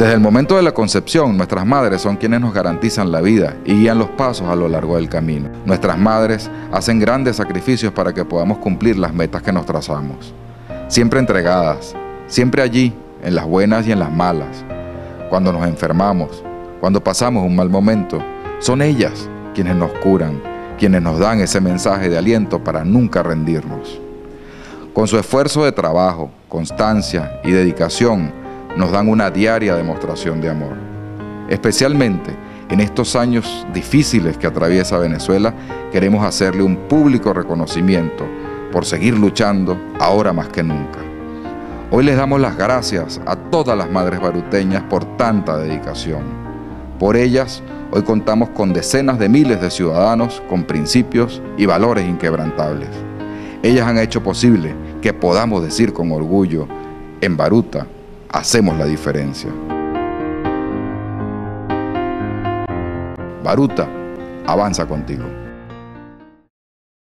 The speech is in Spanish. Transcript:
Desde el momento de la concepción, nuestras madres son quienes nos garantizan la vida y guían los pasos a lo largo del camino. Nuestras madres hacen grandes sacrificios para que podamos cumplir las metas que nos trazamos. Siempre entregadas, siempre allí, en las buenas y en las malas. Cuando nos enfermamos, cuando pasamos un mal momento, son ellas quienes nos curan, quienes nos dan ese mensaje de aliento para nunca rendirnos. Con su esfuerzo de trabajo, constancia y dedicación, nos dan una diaria demostración de amor. Especialmente en estos años difíciles que atraviesa Venezuela, queremos hacerle un público reconocimiento por seguir luchando ahora más que nunca. Hoy les damos las gracias a todas las madres baruteñas por tanta dedicación. Por ellas, hoy contamos con decenas de miles de ciudadanos con principios y valores inquebrantables. Ellas han hecho posible que podamos decir con orgullo, en Baruta, hacemos la diferencia. Baruta, avanza contigo.